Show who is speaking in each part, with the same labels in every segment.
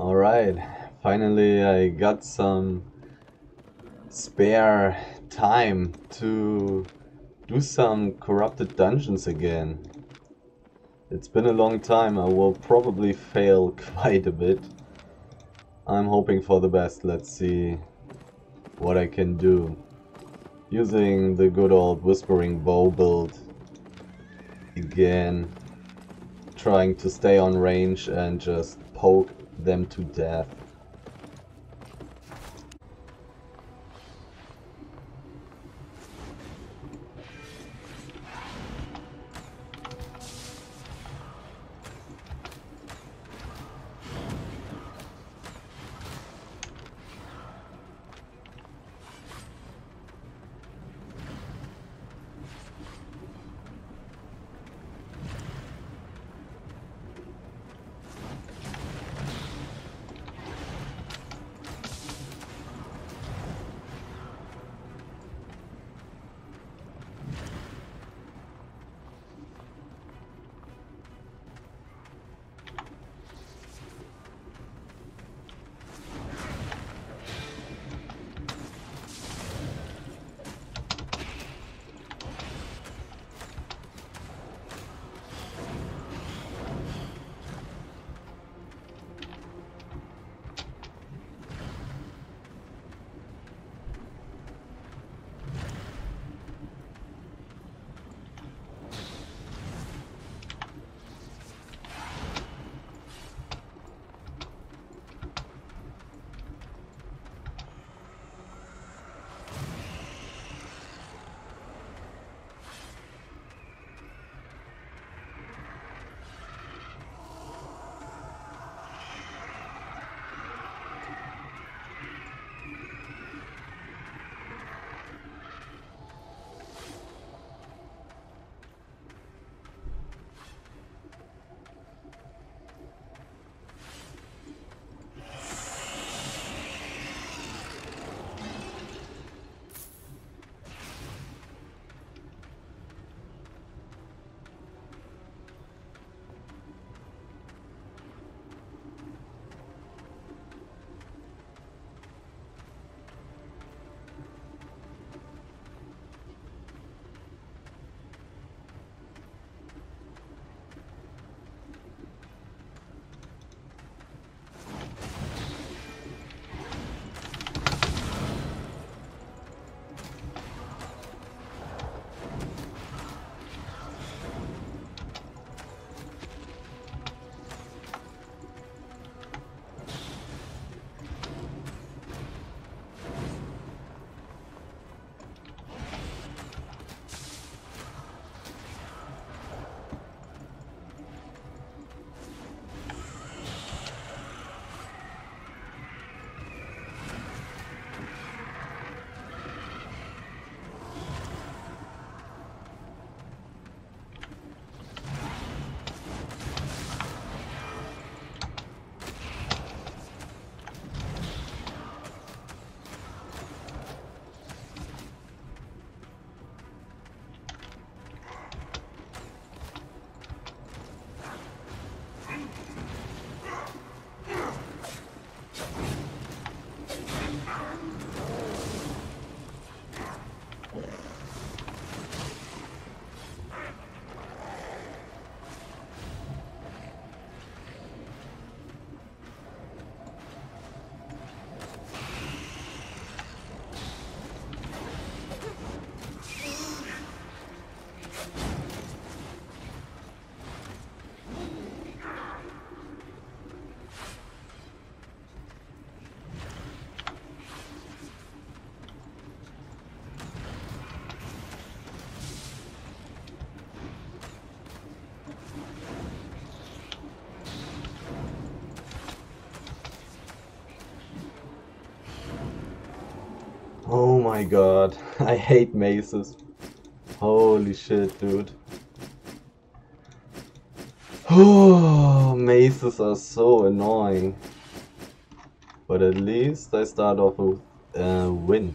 Speaker 1: Alright, finally I got some spare time to do some corrupted dungeons again. It's been a long time, I will probably fail quite a bit. I'm hoping for the best, let's see what I can do. Using the good old Whispering Bow build again, trying to stay on range and just poke them to death. Oh my god, I hate maces. Holy shit, dude. Oh, maces are so annoying. But at least I start off with a win.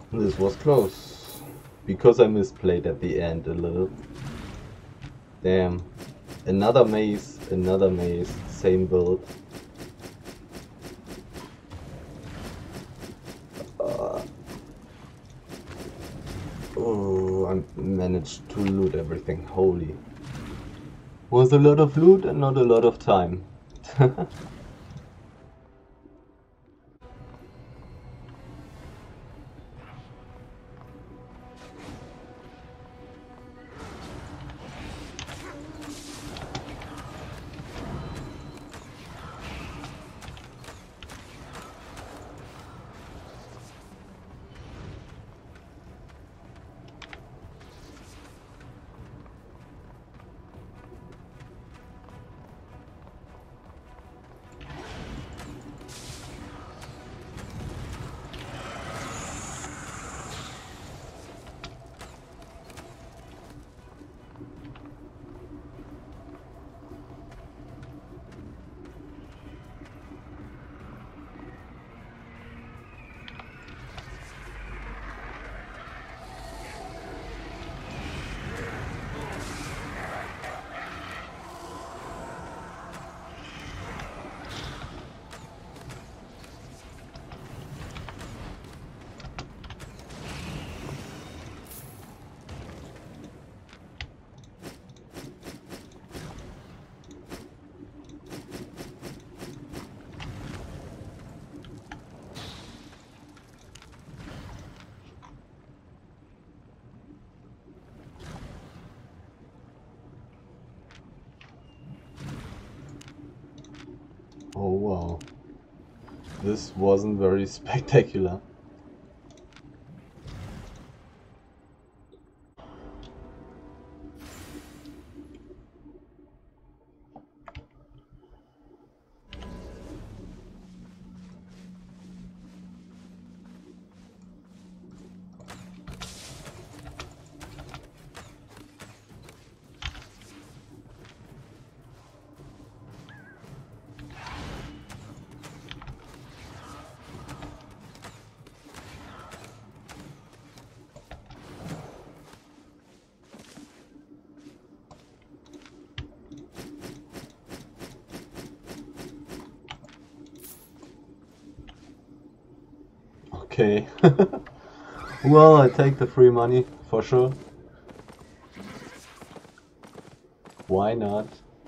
Speaker 1: This was close. Because I misplayed at the end a little. Damn. Another mace, same build. Oh, I managed to loot everything. Holy. Was a lot of loot and not a lot of time. Oh wow. This wasn't very spectacular. Okay. Well, I take the free money, for sure. Why not?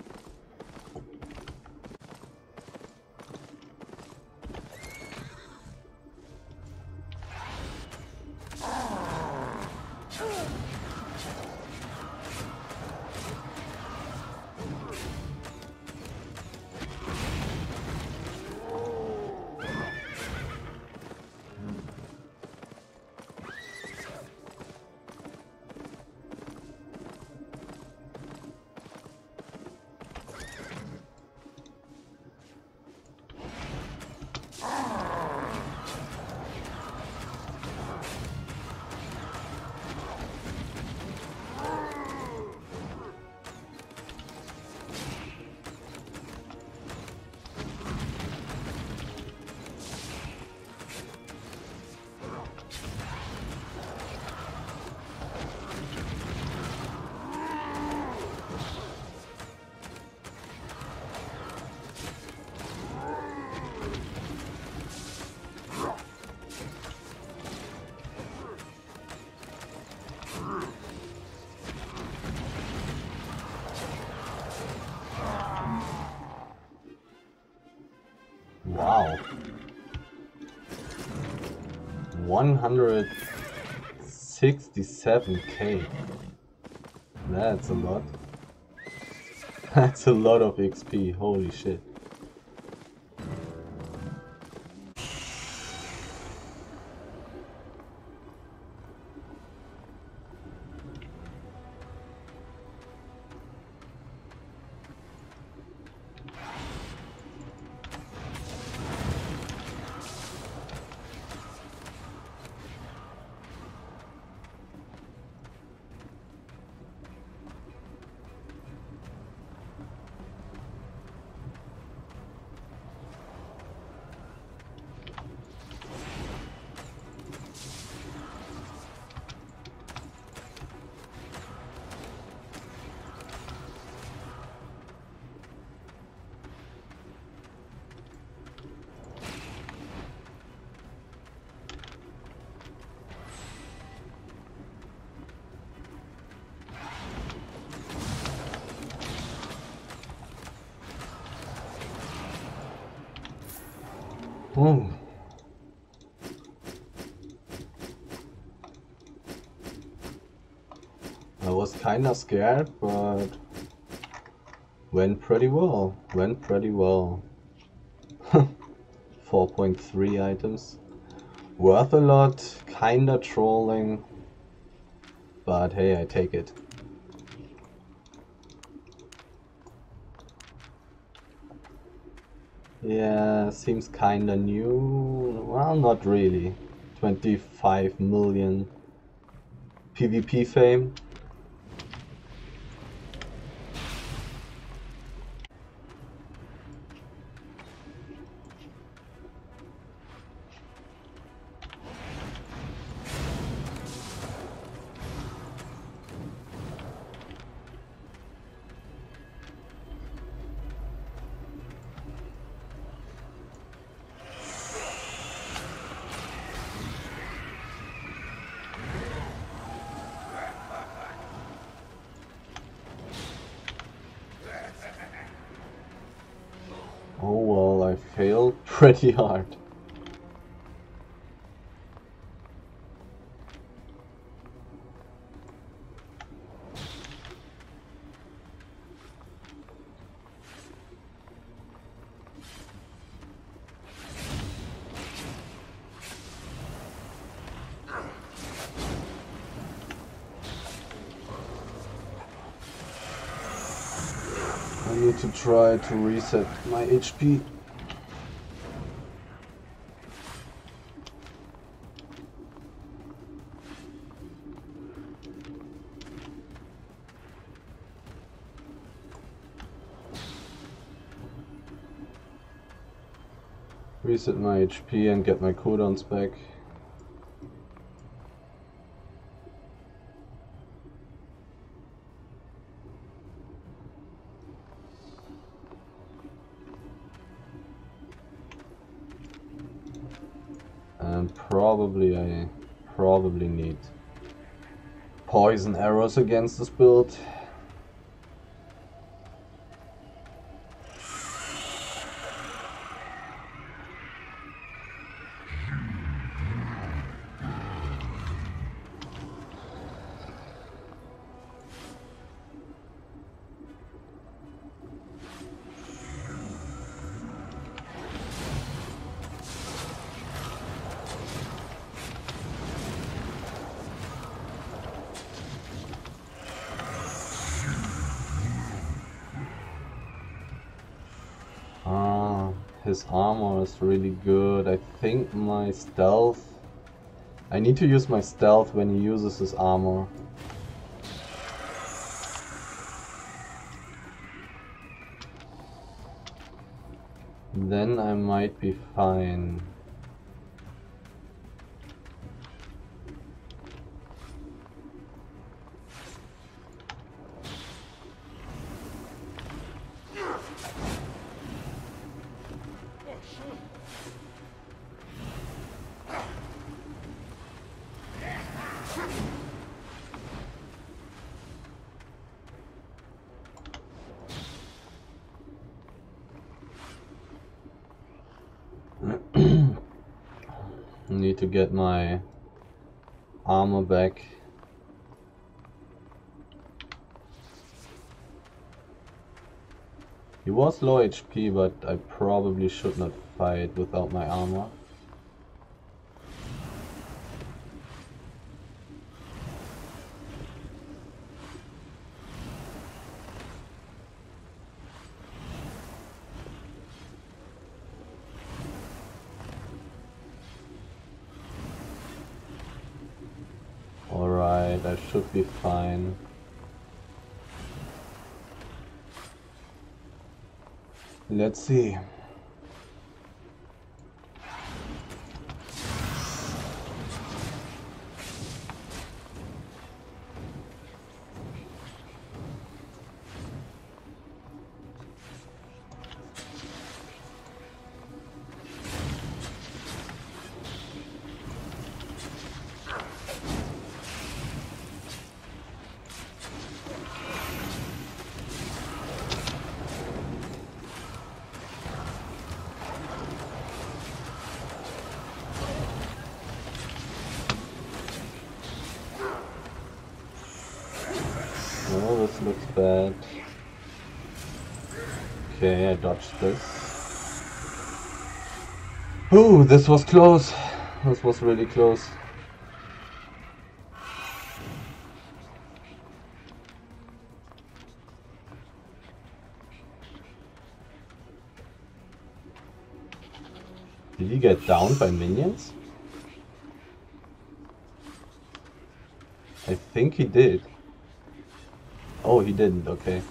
Speaker 1: Wow. 167k. That's a lot. That's a lot of XP, holy shit. Oh. I was kinda scared, but went pretty well. 4.3 items. Worth a lot, kinda trolling, but hey, I take it. Yeah, seems kinda new. Well, not really. 25 million PvP fame. Oh well, I failed pretty hard. I need to try to reset my HP. Reset my HP and get my cooldowns back. And I probably need poison arrows against this build. His armor is really good. I think my stealth... I need to use my stealth when he uses his armor. Then I might be fine. Need to get my armor back. He was low HP, but I probably should not fight without my armor. Alright, I should be fine. Let's see. bad. Okay, I dodged this. Ooh, this was close. This was really close. Did he get downed by minions? I think he did. Oh, he didn't, okay.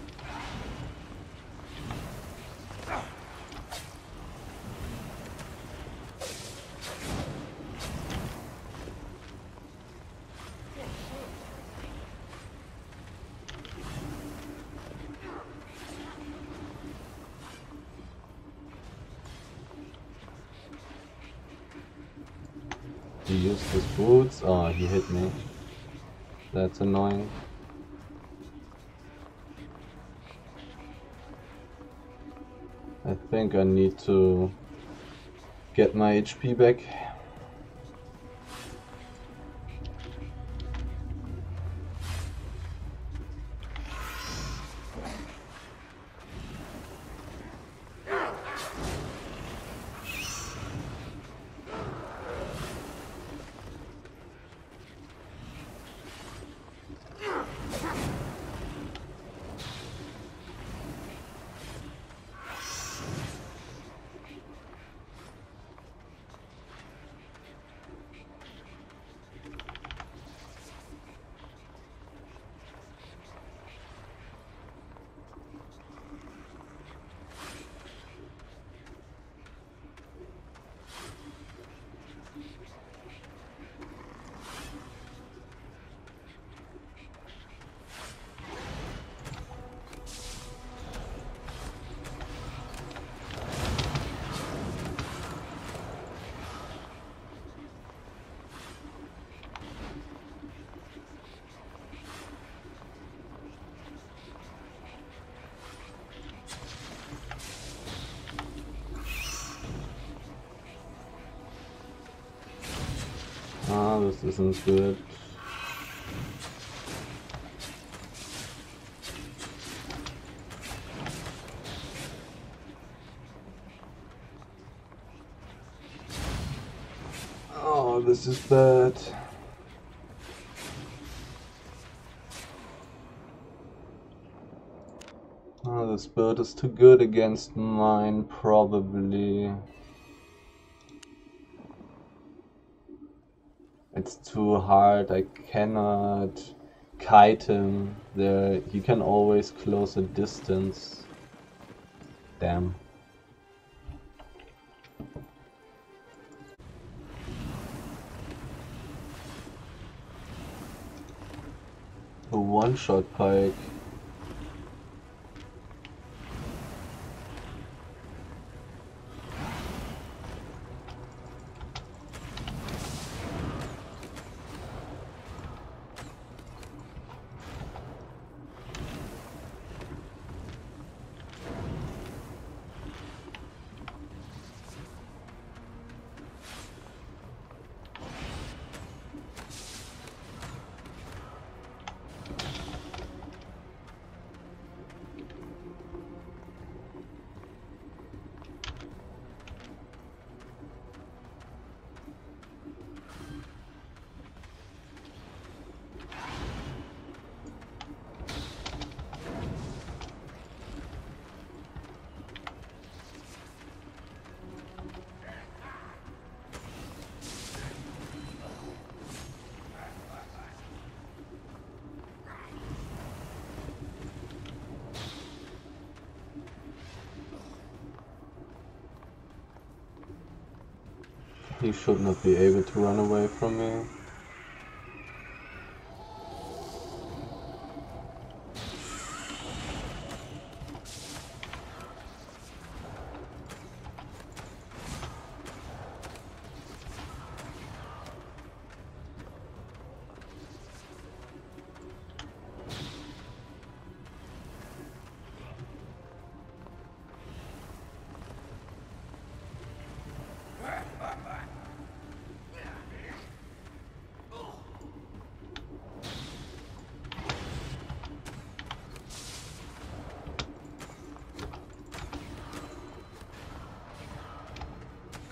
Speaker 1: He used his boots. Oh, he hit me. That's annoying. I think I need to get my HP back. Ah, this isn't good. Oh, this is bad. Oh, this build is too good against mine, probably. It's too hard, I cannot kite him there. He can always close a distance. Damn. A one-shot Pike. He should not be able to run away from me.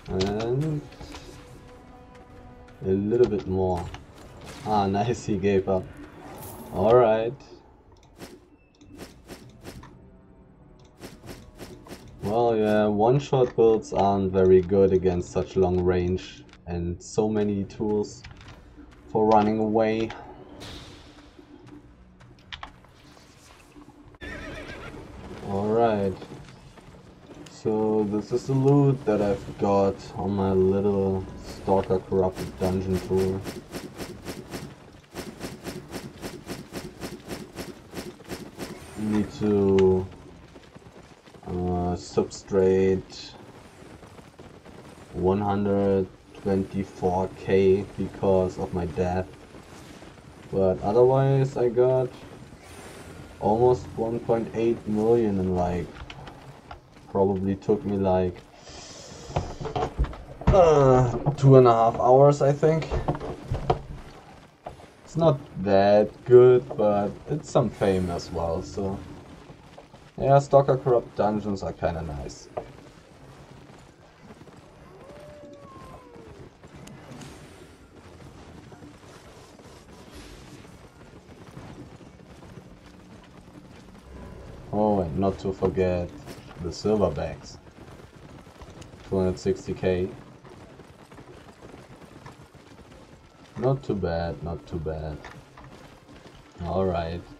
Speaker 1: And a little bit more. Ah, nice, he gave up. Alright. Well, yeah, one-shot builds aren't very good against such long range and so many tools for running away. Alright. So this is the loot that I've got on my little Stalker corrupted dungeon tool. Need to substrate 124k because of my death, but otherwise I got almost 1.8 million in like probably took me like 2.5 hours, I think. It's not that good, but it's some fame as well, so yeah, Stalker corrupt dungeons are kinda nice. Oh, and not to forget the silver bags. 260k. Not too bad, not too bad. Alright.